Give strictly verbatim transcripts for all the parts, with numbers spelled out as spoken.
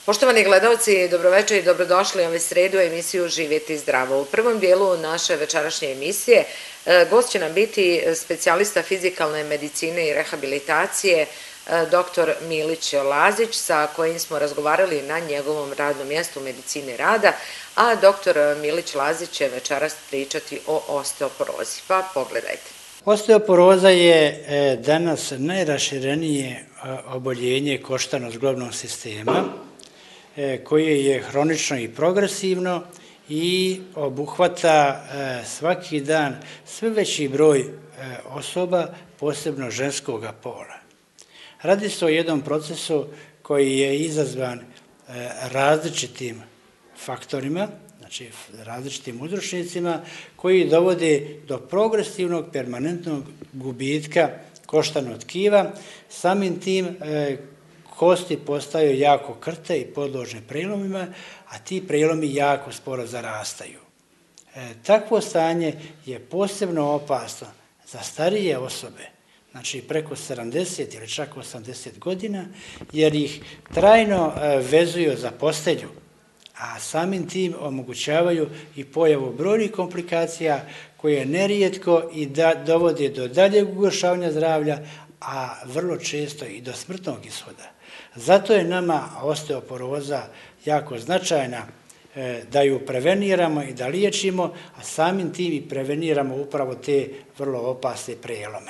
Poštovani gledalci, dobroveče i dobrodošli u ovu sredu emisiju Živjeti zdravo. U prvom dijelu naše večerašnje emisije gost će nam biti specijalista fizikalne medicine i rehabilitacije doktor Milić Lazić, sa kojim smo razgovarali na njegovom radnom mjestu medicine rada, a doktor Milić Lazić će večeras pričati o osteoporozi. Pa pogledajte. Osteoporoza je danas najraširenije oboljenje koštano-zglobnog sistema, koje je hronično i progresivno i obuhvata svaki dan sve veći broj osoba, posebno ženskog pola. Radi se o jednom procesu koji je izazvan različitim faktorima, znači različitim uzročnicima, koji dovode do progresivnog permanentnog gubitka koštanog tkiva. Samim tim kosti postaju jako krte i podložne prelomima, a ti prelomi jako sporo zarastaju. E, takvo stanje je posebno opasno za starije osobe, znači preko sedamdeset ili čak osamdeset godina, jer ih trajno e, vezuju za postelju, a samim tim omogućavaju i pojavu brojnih komplikacija koje nerijetko i da dovode do daljeg ugrožavanja zdravlja, a vrlo često i do smrtnog ishoda. Zato je nama osteoporoza jako značajna, da ju preveniramo i da liječimo, a samim tim i preveniramo upravo te vrlo opasne prelome.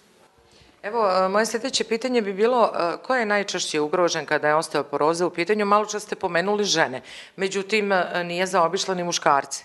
Evo, moje sljedeće pitanje bi bilo ko je najčešće ugrožen kada je osteoporoza u pitanju? Malo čas ste pomenuli žene, međutim nije zaobišla ni muškarce.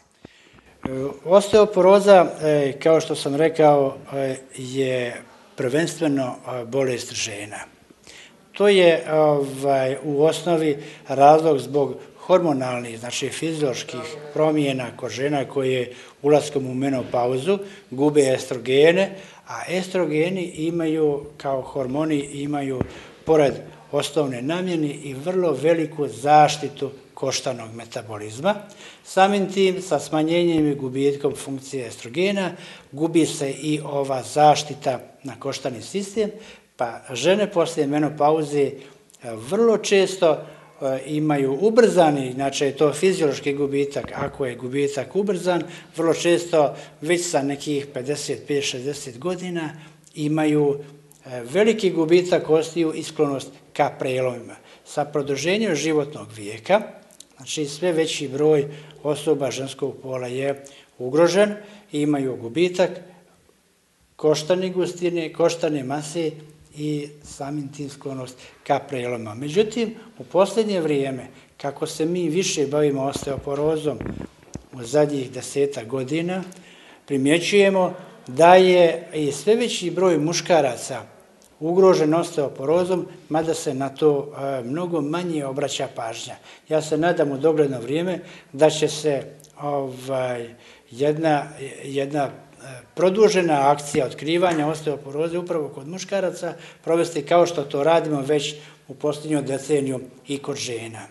Osteoporoza, kao što sam rekao, je prvenstveno bolest žena. To je ovaj, u osnovi razlog zbog hormonalnih, znači fizioloških promjena kod žena koje ulaskom u menopauzu gube estrogene, a estrogeni imaju, kao hormoni, imaju pored osnovne namjene i vrlo veliku zaštitu koštanog metabolizma. Samim tim, sa smanjenjem i gubitkom funkcije estrogena, gubi se i ova zaštita na koštani sistem, pa žene poslije menopauze vrlo često imaju ubrzani, znači je to fiziološki gubitak, ako je gubitak ubrzan, vrlo često već sa nekih pedeset pet šezdeset godina imaju veliki gubitak kostiju i sklonost ka prelomima. Sa produženjem životnog vijeka, znači sve veći broj osoba ženskog pola je ugrožen i imaju gubitak koštane gustine, koštane mase i samim tim sklonost ka preloma. Međutim, u posljednje vrijeme, kako se mi više bavimo osteoporozom u zadnjih deseta godina, primjećujemo da je i sve veći broj muškaraca ugrožen osteoporozom, mada se na to e, mnogo manje obraća pažnja. Ja se nadam u dogledno vrijeme da će se ovaj, jedna, jedna produžena akcija otkrivanja osteoporoze upravo kod muškaraca provesti kao što to radimo već u posljednju deceniju i kod žena.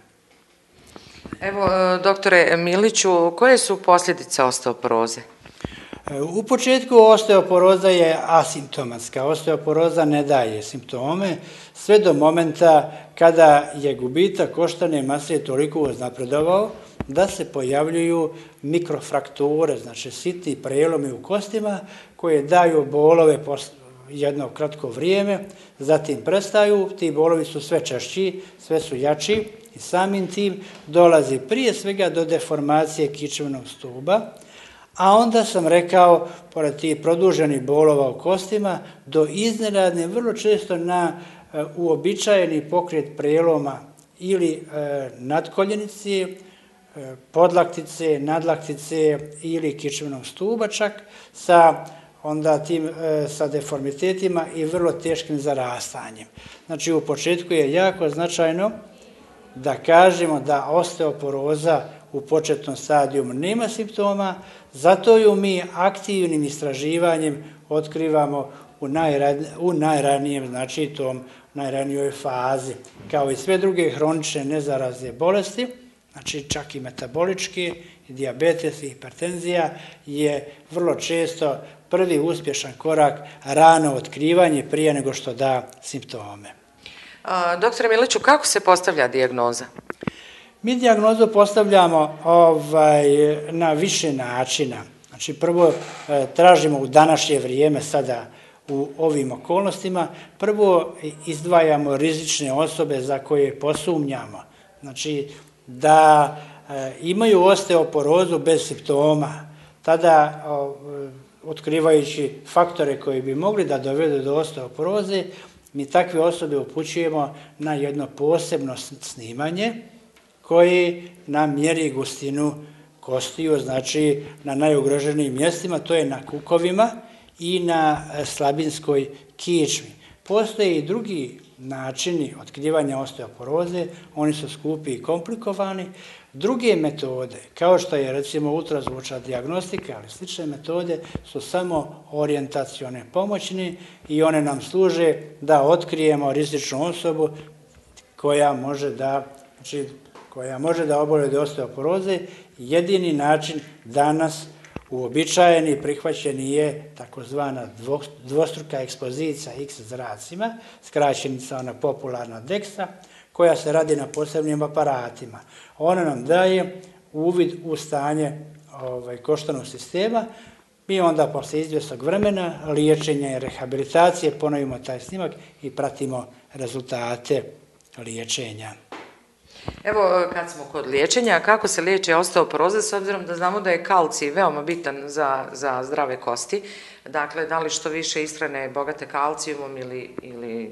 Evo, doktore Miliću, koje su posljedice osteoporoze? U početku osteoporoza je asimptomatska. Osteoporoza ne daje simptome sve do momenta kada je gubitak koštane mase toliko uznapredovao da se pojavljuju mikrofrakture, znači sitni prelomi u kostima koje daju bolove po jedno kratko vrijeme, zatim prestaju, ti bolovi su sve češći, sve su jači i samim tim dolazi prije svega do deformacije kičmenog stuba, a onda sam rekao, pored tih produženih bolova u kostima, do iznenadne, vrlo često na e, uobičajeni pokret preloma ili e, nadkoljenice, e, podlaktice, nadlaktice ili kičmenog stuba čak, sa onda tim e, sa deformitetima i vrlo teškim zarastanjem. Znači u početku je jako značajno da kažemo da osteoporoza u početnom stadiju nema simptoma, zato ju mi aktivnim istraživanjem otkrivamo u, najran, u najranijem, znači tom najranijoj fazi. Kao i sve druge hronične nezarazne bolesti, znači čak i metabolički, dijabetes i hipertenzija je vrlo često prvi uspješan korak rano otkrivanje prije nego što da simptome. Doktore Miliću, kako se postavlja dijagnoza? Mi dijagnozu postavljamo ovaj, na više načina. Znači, prvo e, tražimo u današnje vrijeme sada u ovim okolnostima, prvo izdvajamo rizične osobe za koje posumnjamo. Znači, da e, imaju osteoporozu bez simptoma, tada o, otkrivajući faktore koji bi mogli da dovedu do osteoporoze, mi takve osobe upućujemo na jedno posebno snimanje koji nam mjeri gustinu kostiju, znači na najugroženijim mjestima, to je na kukovima i na slabinskoj kičmi. Postoje i drugi načini otkrivanja osteoporoze, oni su skupi i komplikovani. Druge metode, kao što je recimo ultrazvučna dijagnostika, ali slične metode su samo orijentacione pomoćne i one nam služe da otkrijemo rizičnu osobu koja može da, znači, koja može da oboli od osteoporoze. Jedini način danas uobičajeni prihvaćeni je takozvana dvostruka ekspozicija X zracima, skraćenica ona popularna DEXA, koja se radi na posebnim aparatima. Ona nam daje uvid u stanje ovaj, koštanog sistema. Mi onda posle izvjesnog vremena liječenja i rehabilitacije ponovimo taj snimak i pratimo rezultate liječenja. Evo, kad smo kod liječenja, kako se liječe osteoporoza, s obzirom da znamo da je kalcij veoma bitan za, za zdrave kosti, dakle, da li što više ishrane bogate kalcijumom ili, ili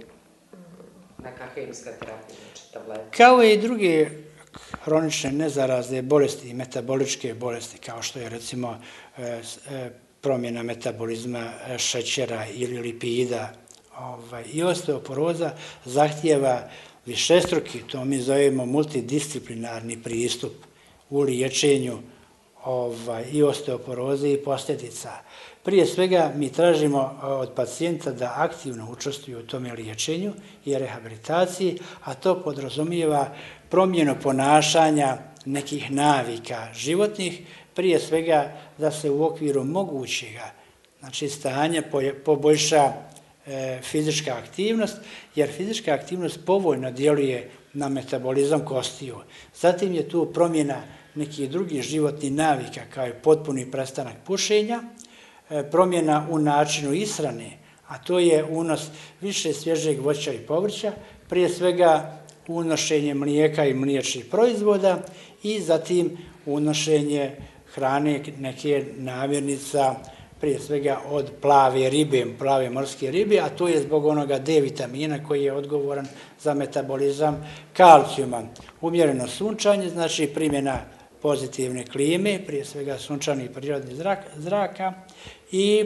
neka hemijska terapija, znači tablete? Kao i druge hronične nezarazne bolesti i metaboličke bolesti, kao što je recimo e, e, promjena metabolizma šećera ili lipida, ovaj, i osteoporoza zahtijeva višestruki, to mi zovemo multidisciplinarni pristup u liječenju ovaj, i osteoporoze i posljedica. Prije svega mi tražimo od pacijenta da aktivno učestvuju u tome liječenju i rehabilitaciji, a to podrazumijeva promjenu ponašanja nekih navika životnih, prije svega da se u okviru mogućega, znači stanja poboljša fizička aktivnost, jer fizička aktivnost povoljno djeluje na metabolizam kostiju. Zatim je tu promjena nekih drugih životnih navika, kao i potpuni prestanak pušenja, promjena u načinu ishrane, a to je unos više svježeg voća i povrća, prije svega unošenje mlijeka i mliječnih proizvoda i zatim unošenje hrane neke namirnica, prije svega od plave ribe, plave morske ribe, a to je zbog onoga D vitamina koji je odgovoran za metabolizam kalcijuma. Umjereno sunčanje, znači primjena pozitivne klime, prije svega sunčani prirodni zrak, zraka i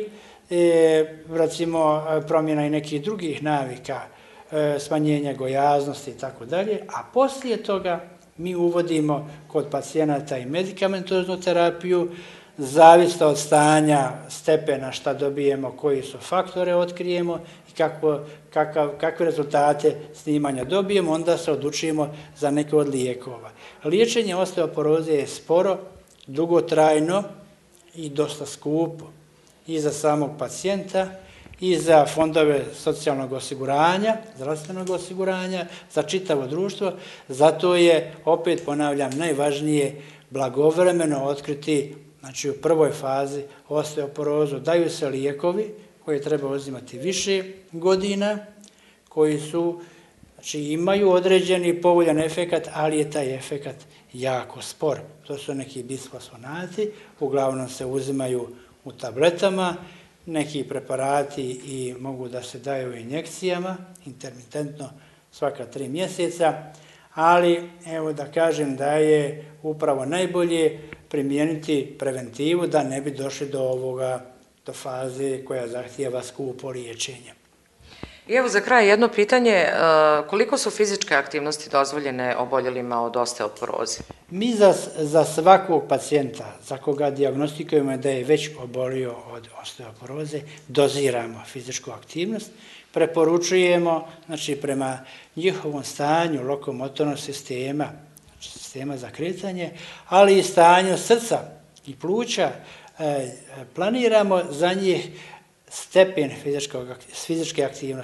e, recimo promjena i nekih drugih navika, e, smanjenja gojaznosti i tako dalje, a poslije toga mi uvodimo kod pacijenata i medikamentoznu terapiju, zavisno od stanja, stepena šta dobijemo, koji su faktore otkrijemo i kako, kakav, kakve rezultate snimanja dobijemo, onda se odlučujemo za neke od lijekova. Liječenje osteoporoze je sporo, dugotrajno i dosta skupo i za samog pacijenta i za fondove socijalnog osiguranja, zdravstvenog osiguranja, za čitavo društvo. Zato je, opet ponavljam, najvažnije blagovremeno otkriti, znači u prvoj fazi osteoporozu. Daju se lijekovi koje treba uzimati više godina, koji su, znači imaju određeni povoljan efekat, ali je taj efekat jako spor. To su neki bisfosfonati, uglavnom se uzimaju u tabletama, neki preparati i mogu da se daju u injekcijama, intermitentno svaka tri mjeseca, ali evo da kažem da je upravo najbolje primijeniti preventivu da ne bi došli do ovoga, do faze koja zahtijeva skupo liječenje. I evo za kraj jedno pitanje, koliko su fizičke aktivnosti dozvoljene oboljelima od osteoporoze? Mi za, za svakog pacijenta za koga dijagnostikujemo da je već obolio od osteoporoze, doziramo fizičku aktivnost, preporučujemo, znači prema njihovom stanju lokomotornog sistema, znači sistema za kretanje, ali i stanju srca i pluća, planiramo za njih stepen fizičke aktivnosti.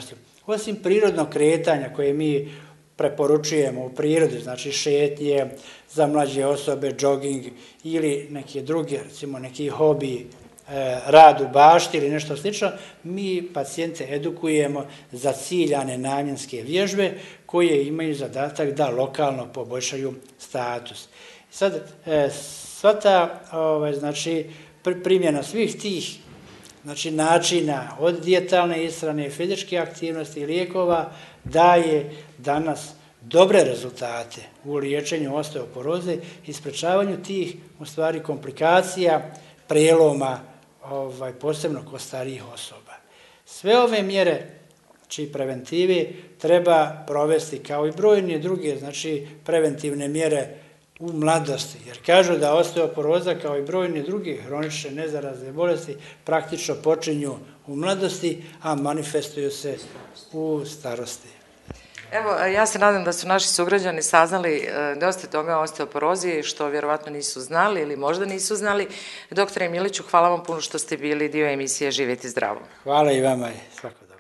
Osim prirodnog kretanja koje mi preporučujemo u prirodi, znači šetnje za mlađe osobe, džoging ili neke druge, recimo neki hobi, rad u bašti ili nešto slično, mi pacijente edukujemo za ciljane namjenske vježbe koje imaju zadatak da lokalno poboljšaju status. Sad, sva ta, znači, primjena svih tih znači, načina od dijetalne ishrane, fizičke aktivnosti i lijekova daje danas dobre rezultate u liječenju osteoporoze i sprečavanju tih, u stvari, komplikacija, preloma, ovaj, posebno kod starijih osoba. Sve ove mjere, znači preventive, treba provesti kao i brojne druge, znači preventivne mjere u mladosti, jer kažu da osteoporoza kao i brojne druge hronične nezarazne bolesti praktično počinju u mladosti, a manifestuju se u starosti. Evo, ja se nadam da su naši sugrađani saznali dosta toga o osteoporozi, što vjerovatno nisu znali ili možda nisu znali. Doktore Miliću, hvala vam puno što ste bili dio emisije Živjeti zdravo. Hvala i vama i svako dobro.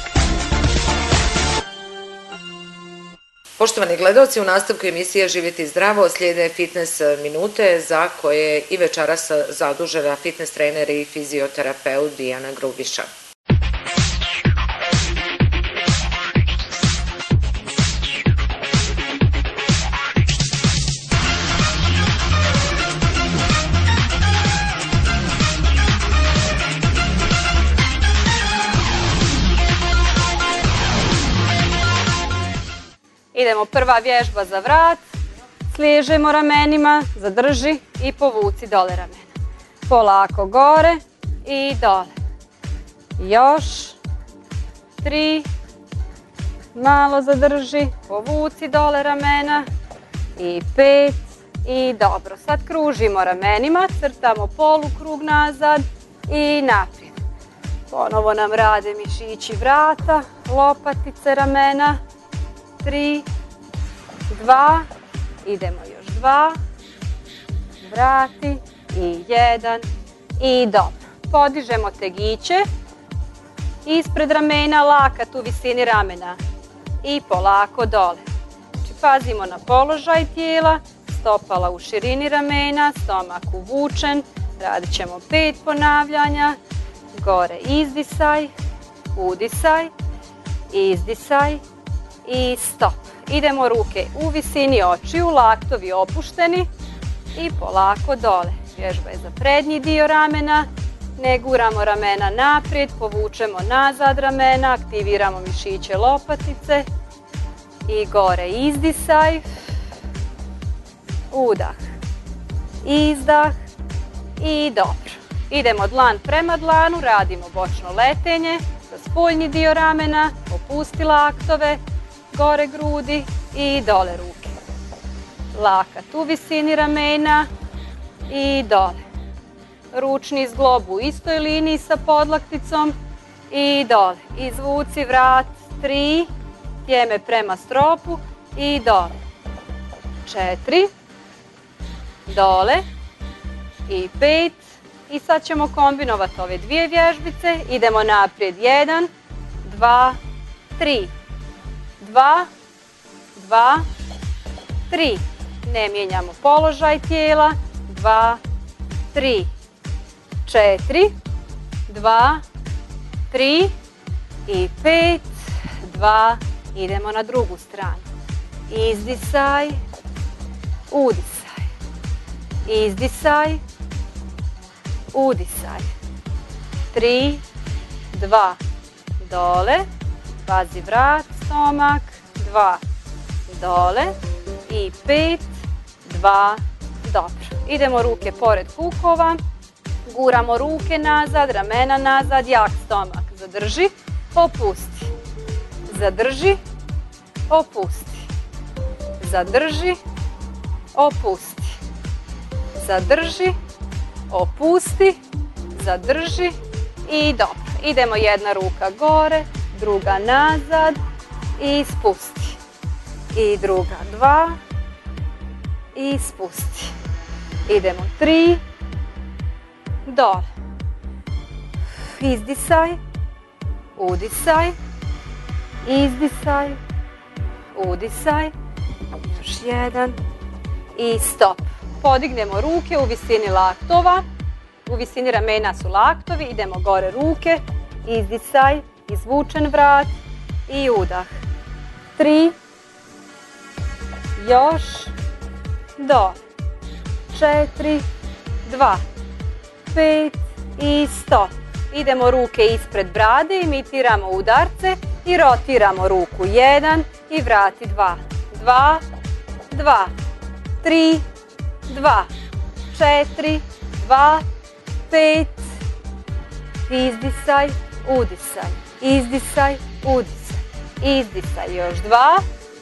Poštovani gledalci, u nastavku emisije Živjeti zdravo slijede fitness minute za koje je i večeras zadužena fitness trener i fizioterapeut Dijana Grubiša. Idemo, prva vježba za vrat, sliježemo ramenima, zadrži i povuci dole ramena. Polako gore i dole. Još, tri, malo zadrži, povuci dole ramena i pet i dobro. Sad kružimo ramenima, crtamo polukrug nazad i naprijed. Ponovo nam rade mišići vrata, lopatice ramena. Tri, dva, idemo još dva, vrati i jedan i dobro. Podižemo tegiće, ispred ramena, lakat u visini ramena i polako dole. Znači pazimo na položaj tijela, stopala u širini ramena, stomak uvučen, radit ćemo pet ponavljanja, gore izdisaj, udisaj, izdisaj, i stop. Idemo ruke u visini očiju, laktovi opušteni i polako dole. Vježba je za prednji dio ramena, ne guramo ramena naprijed, povučemo nazad ramena, aktiviramo mišiće lopatice i gore izdisaj, udah, izdah i dobro. Idemo dlan prema dlanu, radimo bočno letenje, za spoljni dio ramena, opusti laktove, gore grudi i dole ruke. Lakat u visini ramena i dole. Ručni zglob u istoj liniji sa podlakticom i dole. Izvuci vrat, tri, tjeme prema stropu i dole. Četiri, dole i pet. I sad ćemo kombinovati ove dvije vježbice. Idemo naprijed, jedan, dva, tri. Dva, dva, tri. Ne mijenjamo položaj tijela. Dva, tri, četiri, dva, tri i pet, dva. Idemo na drugu stranu. Izdisaj, udisaj. Izdisaj, udisaj. Tri, dva, dole. Pazi vrat, stomak, dva, dole i pet, dva, dobro. Idemo ruke pored kukova, guramo ruke nazad, ramena nazad, jak stomak, zadrži, opusti, zadrži, opusti, zadrži, opusti, zadrži, opusti, zadrži i dobro. Idemo jedna ruka gore, druga nazad i spusti. I druga dva i spusti. Idemo tri, dole. Izdisaj, udisaj, izdisaj, udisaj, još jedan i stop. Podignemo ruke u visini laktova, u visini ramena su laktovi, idemo gore ruke, izdisaj, izvučen vrat i udah. Tri, još, do, četiri, dva, pet i stop. Idemo ruke ispred brade, imitiramo udarce i rotiramo ruku. Jedan i vrati dva. Dva, dva, tri, dva, četiri, dva, pet, izdisaj, udisaj, izdisaj, udisaj, izdisaj, još dva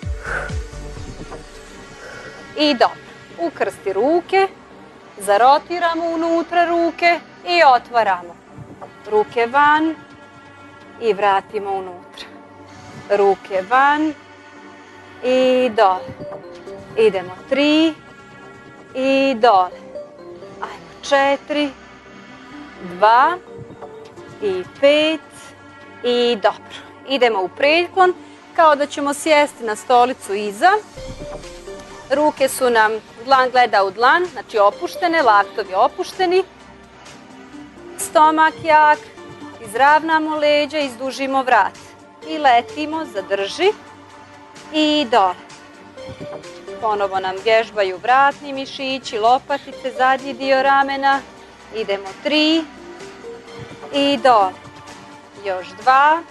i dobro. Ukrsti ruke, zarotiramo unutra ruke i otvaramo. Ruke van i vratimo unutra. Ruke van i dole. Idemo tri i dole. Ajmo četiri, dva i pet i dobro. Idemo u preklon kao da ćemo sjesti na stolicu iza. Ruke su nam, dlan gleda u dlan, znači opuštene, laktovi opušteni. Stomak jak, izravnamo leđa, izdužimo vrat. I letimo, zadrži i dole. Ponovo nam vježbaju vratni mišići, lopatice, zadnji dio ramena. Idemo tri i dole. Još dva,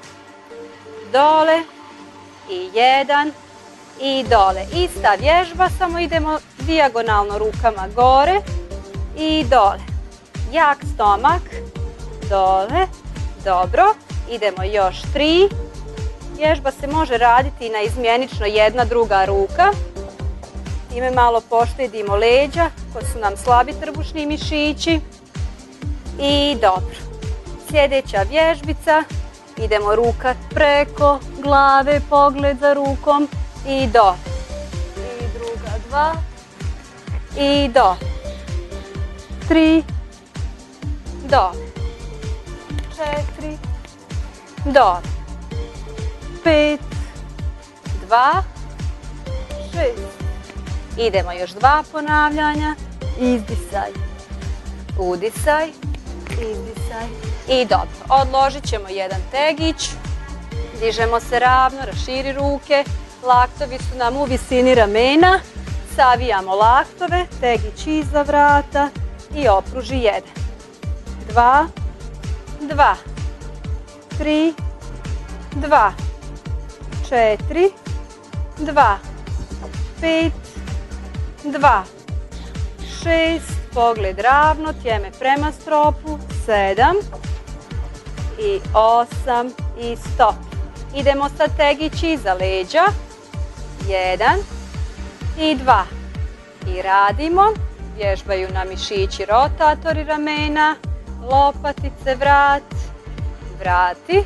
dole i jedan i dole. Ista vježba, samo idemo dijagonalno rukama gore i dole. Jak stomak, dole, dobro. Idemo još tri. Vježba se može raditi i na izmjenično jedna druga ruka. Time malo poštedimo leđa koji su nam slabi trbušni mišići. I dobro. Sljedeća vježbica. Idemo ruka preko glave, pogled za rukom i dole. I druga dva. I dole. Tri. Dole. Četiri. Dole. Pet. Dva. Šest. Idemo još dva ponavljanja. Izdisaj. Udisaj. Izdisaj. I dobro. Odložit ćemo jedan tegić. Dižemo se ravno, raširi ruke. Laktovi su nam u visini ramena. Savijamo laktove, tegić iza vrata i opruži jedan. Dva. Dva. Tri. Dva. Četiri. Dva. Pet. Dva. Šest. Pogled ravno, tjeme prema stropu. Sedam. I osam. I stop. Idemo sa tegić iza leđa. Jedan. I dva. I radimo. Vježbaju nam mišići rotatori ramena. Lopatice, vrat. Vrati.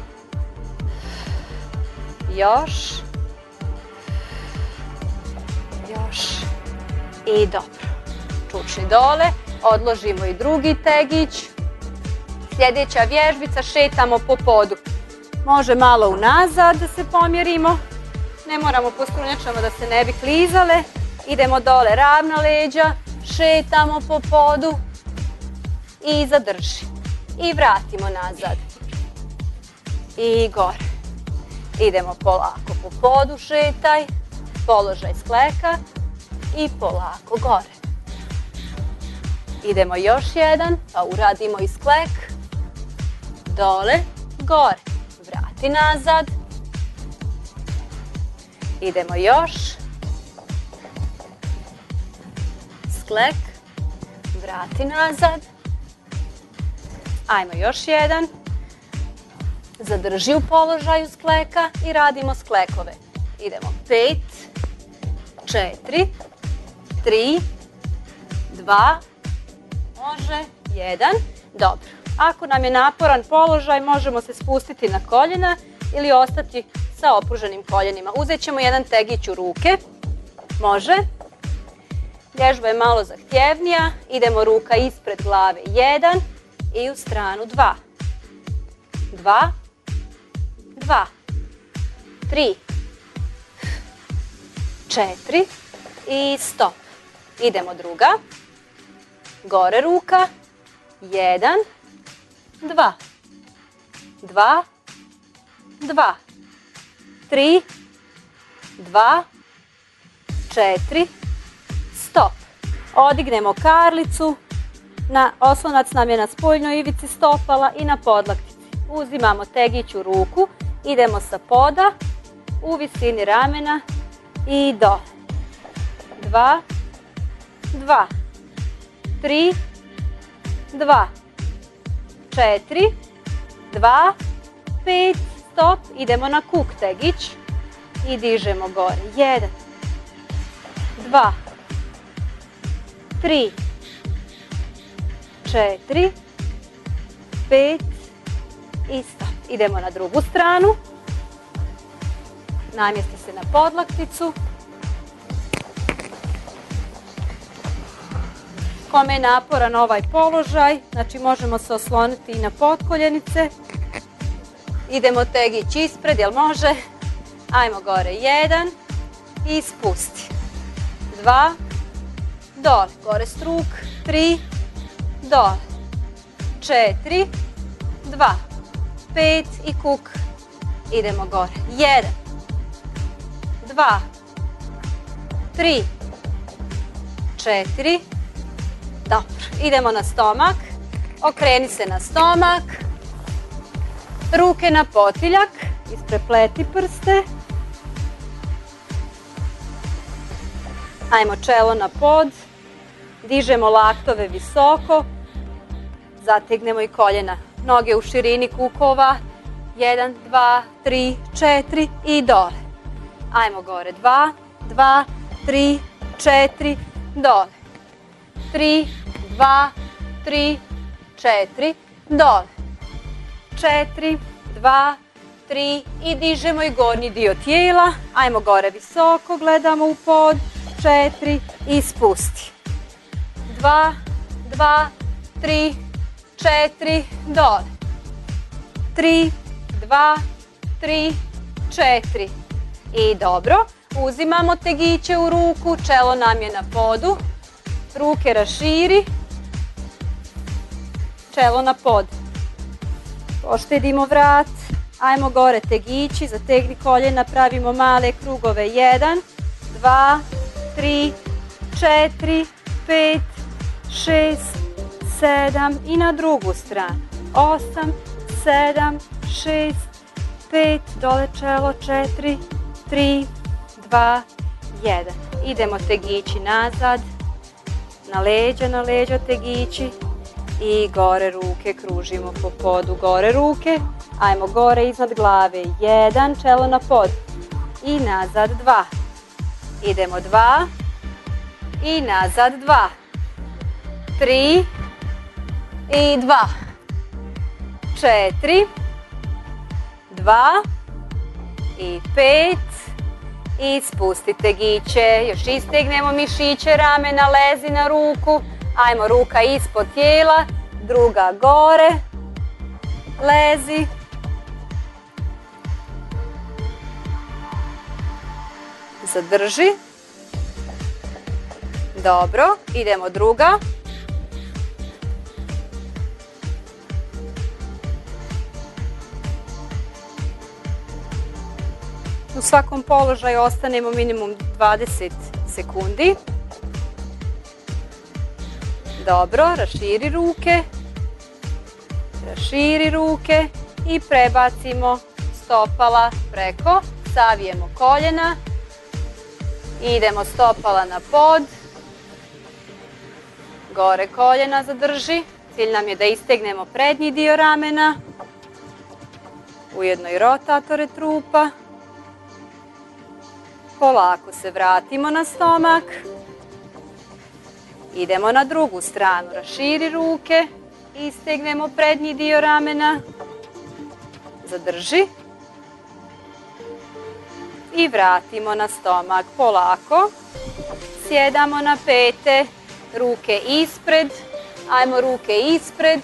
Još. Još. I dobro. Čučni dole. Odložimo i drugi tegić. Sljedeća vježbica, šetamo po podu. Može malo unazad da se pomjerimo. Ne moramo po strunjačama da se ne bi klizale. Idemo dole, ravna leđa. Šetamo po podu. I zadrži. I vratimo nazad. I gore. Idemo polako po podu, šetaj. Položaj skleka. I polako gore. Idemo još jedan, pa uradimo i sklek. Dole, gore. Vrati nazad. Idemo još. Sklek. Vrati nazad. Ajmo još jedan. Zadrži u položaju skleka i radimo sklekove. Idemo pet, četiri, tri, dva, može, jedan. Dobro. Ako nam je naporan položaj, možemo se spustiti na koljena ili ostati sa opruženim koljenima. Uzet ćemo jedan tegić u ruke. Može. Vježba je malo zahtjevnija. Idemo ruka ispred glave. Jedan. I u stranu dva. Dva. Dva. tri, četiri i stop. Idemo druga. Gore ruka. Jedan, dva, dva, dva, tri, dva, četiri, stop. Odignemo karlicu. Na oslonac nam je na spoljnoj ivici stopala i na podlaktici. Uzimamo tegić u ruku. Idemo sa poda u visini ramena i dole. Dva, dva, tri, dva, četiri, dva, pet, stop. Idemo na kuk tegić i dižemo gore. Jedan, dva, tri, četiri, pet i stop. Idemo na drugu stranu. Namjesti se na podlakticu. Kome je naporan ovaj položaj, znači možemo se osloniti i na potkoljenice. Idemo tegić ispred, jel može? Ajmo gore, jedan i spusti. Dva, dole, gore struk, tri, dole, četiri, dva, pet i kuk. Idemo gore, jedan, dva, tri, četiri, dobro. Idemo na stomak, okreni se na stomak, ruke na potiljak, isprepleti prste. Ajmo čelo na pod, dižemo laktove visoko, zategnemo i koljena, noge u širini kukova, jedan, dva, tri, četiri i dole. Ajmo gore, dva, dva, tri, četiri, dole. tri, dva, tri, četiri, dole. četiri, dva, tri i dižemo i gornji dio tijela. Ajmo gore visoko, gledamo u pod, četiri i spusti. dva, dva, tri, četiri, dole. tri, dva, tri, četiri. I dobro, uzimamo tegiće u ruku, čelo nam je na podu. Ruke raširi, čelo na pod. Poštedimo vrat, ajmo gore tegići, zategni koljena, pravimo male krugove. jedan, dva, tri, četiri, pet, šest, sedam i na drugu stranu. osam, sedam, šest, pet, dole čelo, četiri, tri, dva, jedan. Idemo tegići nazad. Na leđa, na leđa tegići i gore ruke kružimo po podu, gore ruke. Ajmo gore iznad glave, jedan, čelo na pod i nazad dva. Idemo dva i nazad dva. Tri i dva. Četiri, dva i pet. I spusti tegiće, još istegnemo mišiće ramena, lezi na ruku. Ajmo ruka ispod tijela, druga gore, lezi. Zadrži. Dobro, idemo druga. U svakom položaju ostanemo minimum dvadeset sekundi. Dobro, raširi ruke. Raširi ruke i prebacimo stopala preko. Savijemo koljena. Idemo stopala na pod. Gore koljena zadrži. Cilj nam je da istegnemo prednji dio ramena. Ujedno i rotatore trupa. Polako se vratimo na stomak. Idemo na drugu stranu. Raširi ruke. Istegnemo prednji dio ramena. Zadrži. I vratimo na stomak polako. Sjedamo na pete. Ruke ispred. Ajmo ruke ispred.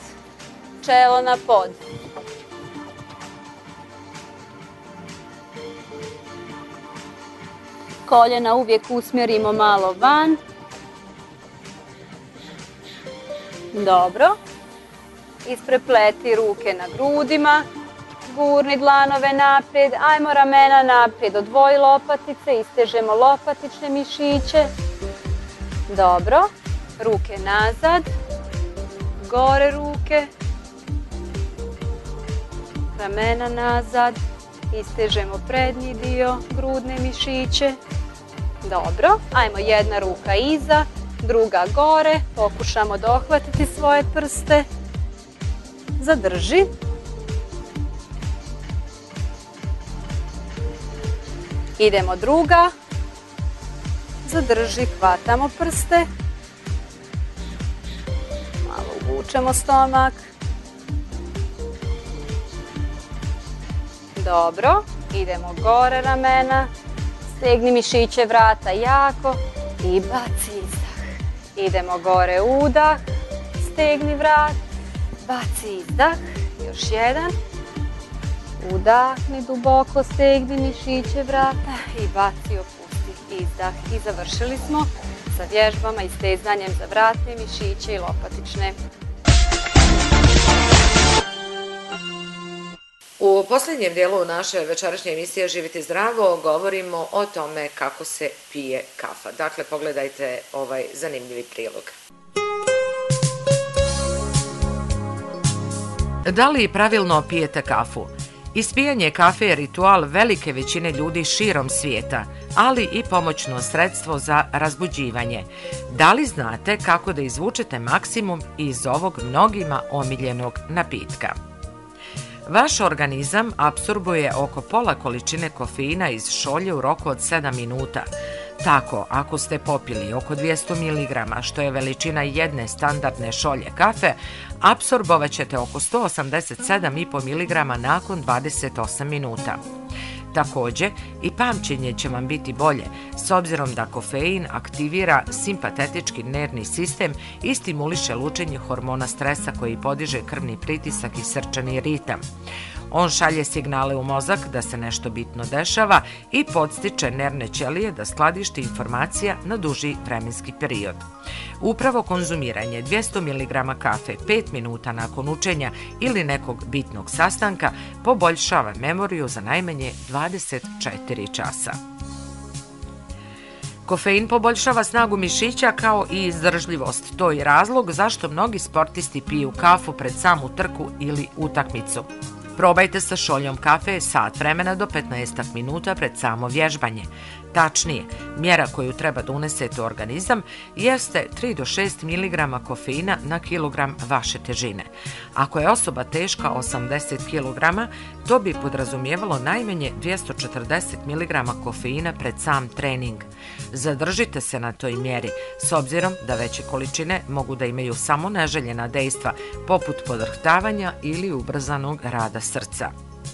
Čelo na pod. Koljena uvijek usmjerimo malo van. Dobro. Isprepleti ruke na grudima. Gurni dlanove naprijed. Ajmo ramena naprijed. Odvoji lopatice. Istežemo lopatične mišiće. Dobro. Ruke nazad. Gore ruke. Ramena nazad. Istežemo prednji dio, grudne mišiće. Dobro. Ajmo jedna ruka iza, druga gore. Pokušamo dohvatiti svoje prste. Zadrži. Idemo druga. Zadrži, hvatamo prste. Malo uvučemo stomak. Dobro, idemo gore ramena, stegni mišiće vrata jako i baci izdah. Idemo gore udah, stegni vrat, baci izdah, još jedan. Udahni duboko, stegni mišiće vrata i baci, opusti izdah. I završili smo sa vježbama i stezanjem za vratne mišiće i lopatične. U posljednjem dijelu naše večerašnje emisije Živjeti zdravo govorimo o tome kako se pije kafa. Dakle, pogledajte ovaj zanimljivi prilog. Da li pravilno pijete kafu? Ispijanje kafe je ritual velike većine ljudi širom svijeta, ali i pomoćno sredstvo za razbuđivanje. Da li znate kako da izvučete maksimum iz ovog mnogima omiljenog napitka? Vaš organizam apsorbuje oko pola količine kofeina iz šolje u roku od sedam minuta. Tako, ako ste popili oko dvjesto miligrama, što je veličina jedne standardne šolje kafe, apsorbovat ćete oko sto osamdeset sedam zarez pet miligrama nakon dvadeset osam minuta. Također, i pamćenje će vam biti bolje, s obzirom da kofein aktivira simpatetički nervni sistem i stimuliše lučenje hormona stresa koji podiže krvni pritisak i srčani ritam. On šalje signale u mozak da se nešto bitno dešava i podstiče nervne ćelije da skladišti informacija na duži vremenski period. Upravo konzumiranje dvjesto miligrama kafe pet minuta nakon učenja ili nekog bitnog sastanka poboljšava memoriju za najmanje dvadeset četiri časa. Kofein poboljšava snagu mišića kao i izdržljivost. To je razlog zašto mnogi sportisti piju kafu pred samu trku ili utakmicu. Probajte sa šoljom kafe sat vremena do petnaest minuta pred samo vježbanje. Tačnije, mjera koju treba da unesete u organizam jeste tri do šest miligrama kofeina na kilogram vaše težine. Ako je osoba teška osamdeset kilograma, to bi podrazumijevalo najmanje dvjesto četrdeset miligrama kofeina pred sam trening. Zadržite se na toj mjeri, s obzirom da veće količine mogu da imaju samo neželjena dejstva, poput podrhtavanja ili ubrzanog rada srca.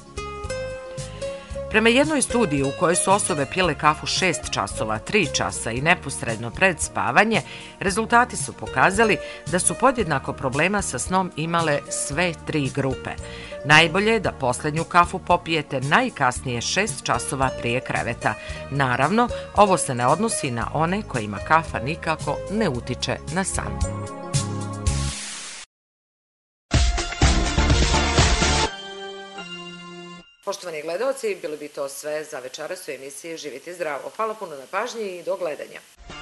Prema jednoj studiji u kojoj su osobe pile kafu šest časova, tri časa i neposredno pred spavanje, rezultati su pokazali da su podjednako problema sa snom imale sve tri grupe. Najbolje je da posljednju kafu popijete najkasnije šest časova prije kreveta. Naravno, ovo se ne odnosi na one kojima kafa nikako ne utiče na san. Poštovani gledalci, bilo bi to sve za večeras u emisiji Živjeti zdravo. Hvala puno na pažnji i do gledanja.